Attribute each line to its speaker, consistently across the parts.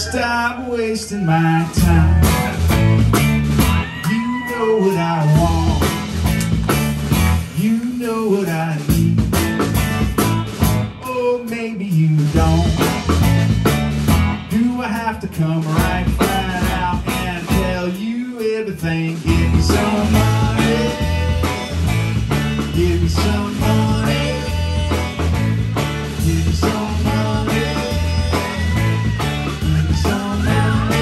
Speaker 1: Stop wasting my time. You know what I want. You know what I need. Oh, maybe you don't. Do I have to come right out and tell you everything? Give me some money. Give me some money. Give me some money. Give me some money.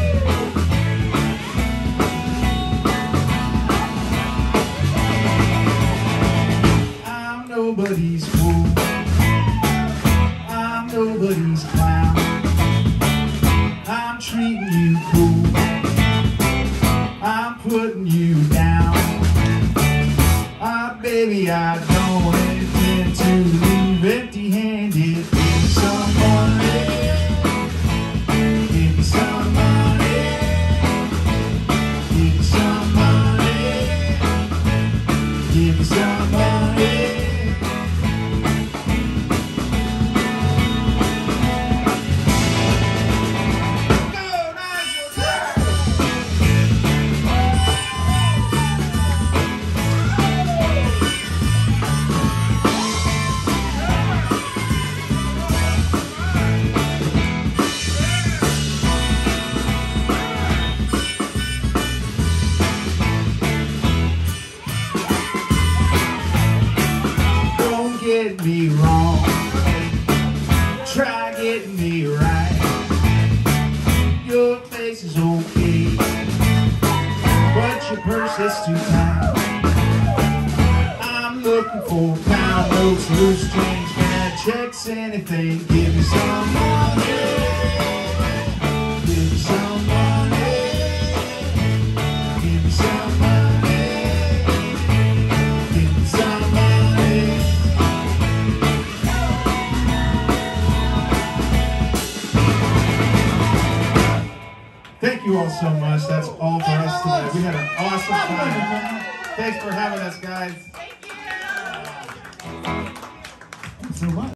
Speaker 1: I'm nobody's fool. I'm nobody's clown. I'm treating you cool. I'm putting you down. Baby, I don't intend to leave empty-handed. Give me some money. Give me some money. Give me some money. Give me some money. Get me wrong, try getting me right. Your face is okay, but your purse is too tight. I'm looking for pound notes, loose change, bad checks, anything. Give me some money. Give me some money. Give me some money. Give me some money. Thank you all so much. That's all for us tonight. We had an awesome time. Thanks for having us, guys.
Speaker 2: Thank you. Thanks so much.